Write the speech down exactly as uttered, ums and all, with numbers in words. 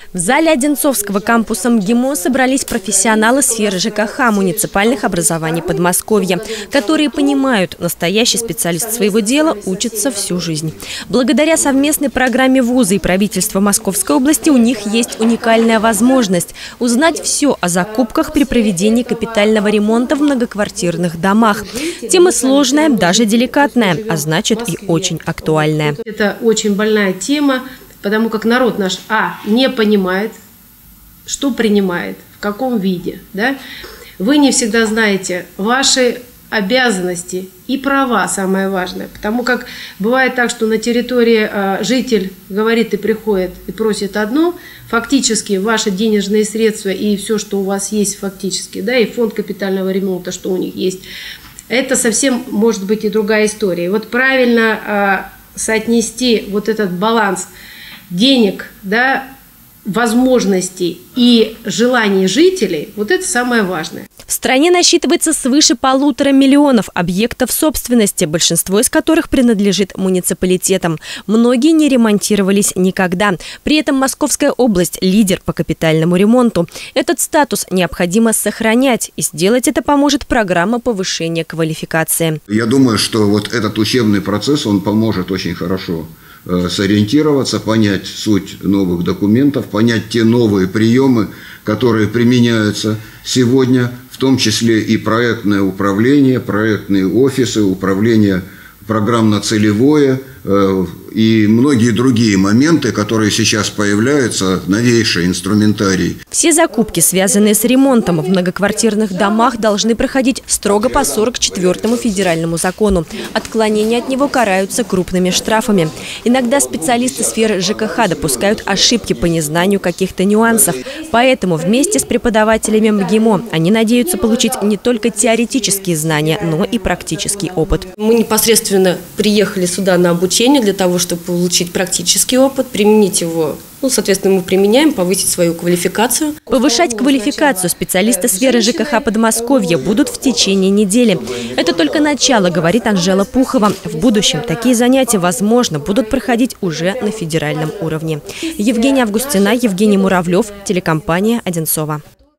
В зале Одинцовского кампуса МГИМО собрались профессионалы сферы ЖКХ муниципальных образований Подмосковья, которые понимают, настоящий специалист своего дела учится всю жизнь. Благодаря совместной программе вуза и правительства Московской области у них есть уникальная возможность узнать все о закупках при проведении капитального ремонта в многоквартирных домах. Тема сложная, даже деликатная, а значит и очень актуальная. Это очень больная тема. Потому как народ наш, а, не понимает, что принимает, в каком виде. Да? Вы не всегда знаете ваши обязанности и права, самое важное. Потому как бывает так, что на территории а, житель говорит и приходит и просит одно, фактически ваши денежные средства и все, что у вас есть фактически, да, и фонд капитального ремонта, что у них есть, это совсем может быть и другая история. И вот правильно а, соотнести вот этот баланс денег, да, возможностей и желаний жителей, вот это самое важное. В стране насчитывается свыше полутора миллионов объектов собственности, большинство из которых принадлежит муниципалитетам. Многие не ремонтировались никогда. При этом Московская область – лидер по капитальному ремонту. Этот статус необходимо сохранять, и сделать это поможет программа повышения квалификации. Я думаю, что вот этот учебный процесс, он поможет очень хорошо сориентироваться, понять суть новых документов, понять те новые приемы, которые применяются сегодня, в том числе и проектное управление, проектные офисы, управление программно-целевое и многие другие моменты, которые сейчас появляются, новейший инструментарий. Все закупки, связанные с ремонтом в многоквартирных домах, должны проходить строго по сорок четвёртому федеральному закону. Отклонения от него караются крупными штрафами. Иногда специалисты сферы ЖКХ допускают ошибки по незнанию каких-то нюансов. Поэтому вместе с преподавателями МГИМО они надеются получить не только теоретические знания, но и практический опыт. Мы непосредственно приехали сюда на обучение для того, чтобы получить практический опыт, применить его. Ну, соответственно, мы применяем, повысить свою квалификацию. Повышать квалификацию специалисты сферы ЖКХ Подмосковья будут в течение недели. Это только начало, говорит Анжела Пухова. В будущем такие занятия, возможно, будут проходить уже на федеральном уровне. Евгения Августина, Евгений Муравлев, телекомпания «Одинцова».